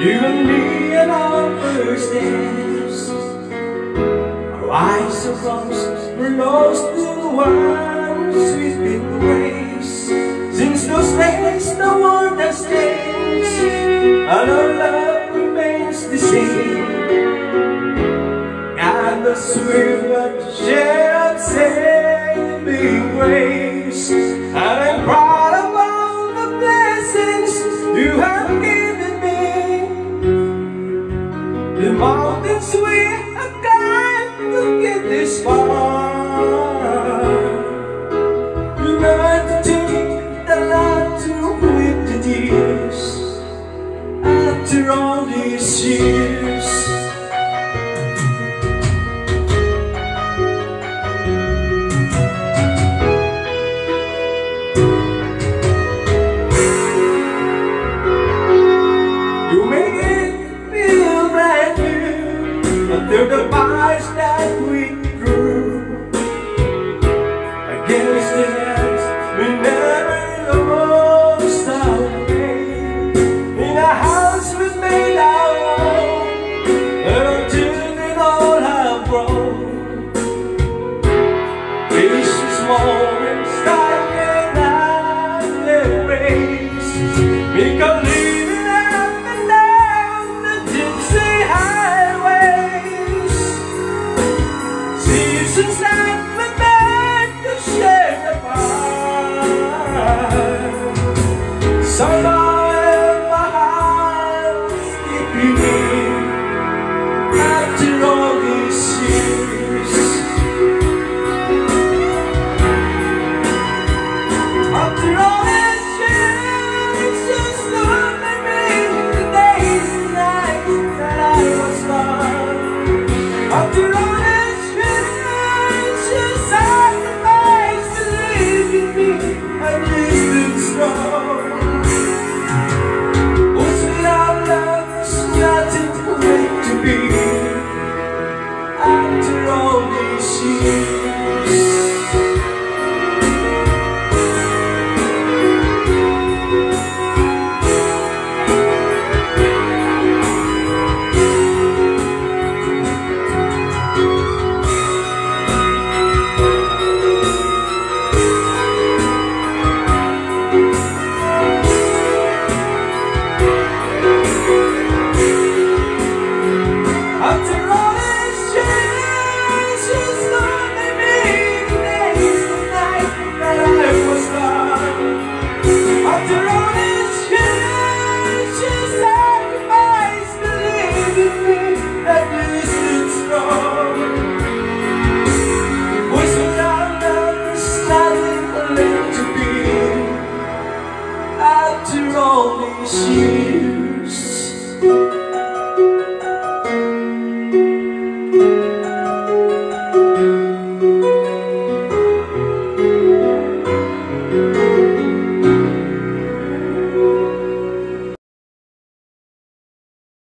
You and me and our first dance. Our eyes are lost, we're lost in one sweet embrace. Since those days the world has changed, and our love remains the same. And the sweet but shared saving grace. And I'm proud of all the blessings you have given me. The mountains we have climbed to get this far. You learn to take the land to with the tears. After all these years,